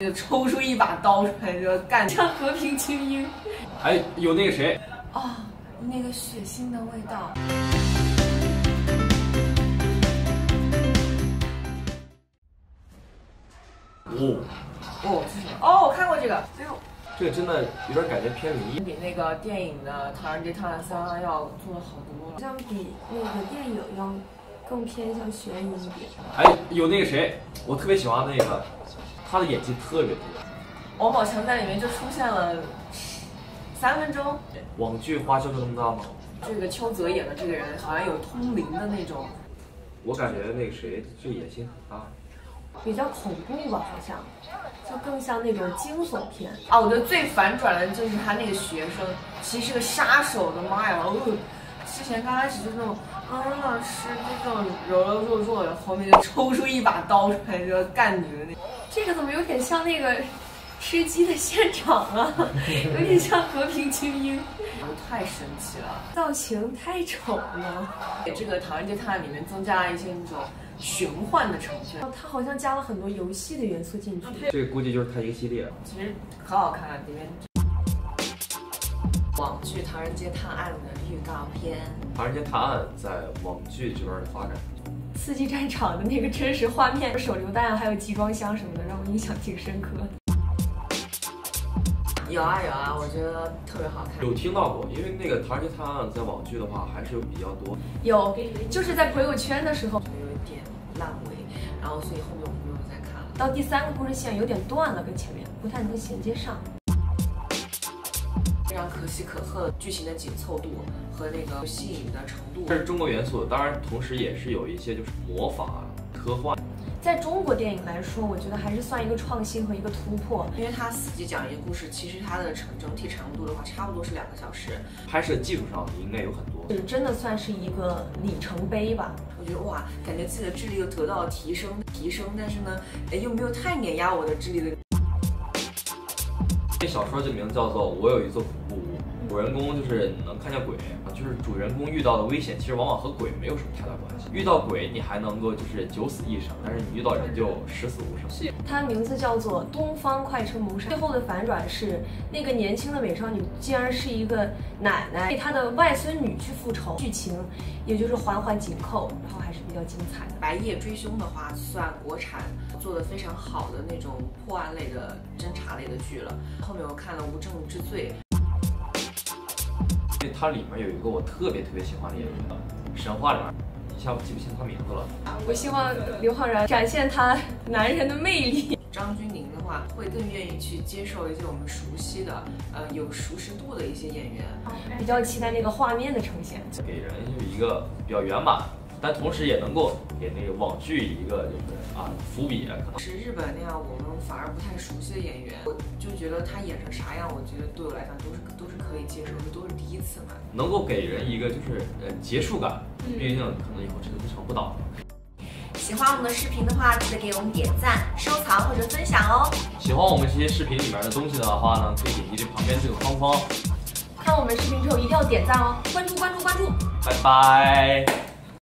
就抽出一把刀出来就干，像和平精英。 哎，有那个谁啊，那个血腥的味道。哦，这是什么？哦，我看过这个。哎呦， 这个真的有点感觉偏灵异， 比那个电影的《唐人街探案3》要做的好多了， 好像比那个电影要更偏向悬疑一点。 哎，有那个谁，我特别喜欢那个，他的演技特别多。 王宝强在里面就出现了3分钟。 网剧花销就那么大吗？ 这个邱泽演的这个人好像有通灵的那种。 我感觉那个谁，这野心很大。 比较恐怖吧，好像，就更像那种惊悚片啊！我觉得最反转的就是他那个学生，其实是个杀手的妈呀！之前刚开始就那种，老师就这种柔柔弱弱的，后面就抽出一把刀出来就干你的那。 这个怎么有点像那个吃鸡的现场啊？有点像和平精英。 太神奇了， 造型太丑了。 给这个《唐人街探案》里面增加了一些那种玄幻的成分。 它好像加了很多游戏的元素进去。 这个估计就是它一个系列。 其实可好看了，里面网剧《唐人街探案》的预告片。 《唐人街探案》在网剧这边的发展。 四季战场的那个真实画面，手榴弹还有集装箱什么的，让我印象挺深刻。 有啊，我觉得特别好看。 有听到过，因为那个《唐人街探案》在网剧的话还是有比较多。 有，就是在朋友圈的时候有一点烂尾，然后所以后面我们没有再看了。 到第3个故事线有点断了，跟前面不太能衔接上。 非常可喜可贺的剧情的紧凑度和那个吸引的程度。 这是中国元素，当然同时也是有一些就是魔法、科幻。 在中国电影来说，我觉得还是算一个创新和一个突破， 因为它4集讲一个故事，其实它的整体长度的话，差不多是2个小时。 拍摄技术上应该有很多， 真的算是一个里程碑吧。 我觉得哇，感觉自己的智力又得到了提升，但是呢，又没有太碾压我的智力的。 这小说这名字叫做《我有一座恐怖屋》，主人公就是能看见鬼啊，就是主人公遇到的危险，其实往往和鬼没有什么太大关系。遇到鬼你还能够就是九死一生，但是你遇到人就十死无生。 它的名字叫做《东方快车谋杀》，最后的反转是那个年轻的美少女竟然是一个奶奶，为她的外孙女去复仇，剧情也就是环环紧扣，然后还是比较精彩的。 白夜追凶的话，算国产做的非常好的那种破案类的侦查类的剧了。后面我看了《无证之罪》。 它里面有一个我特别喜欢的演员，神话里面一下我记不清他名字了。 我希望刘昊然展现他男人的魅力。 张钧甯的话，会更愿意去接受一些我们熟悉的、有熟识度的一些演员。 比较期待那个画面的呈现， 给人有一个比较圆满，但同时也能够给那个网剧一个就是伏笔。 是日本那样我们反而不太熟悉的演员，我就觉得他演成啥样，我觉得对我来讲都是可以接受的，都是第一次嘛。 能够给人一个就是结束感，毕竟可能以后这个成不倒。 喜欢我们的视频的话，记得给我们点赞、收藏或者分享哦。 喜欢我们这些视频里面的东西的话呢，可以点击这旁边这个框框。 看我们视频之后一定要点赞哦，关注。 拜拜。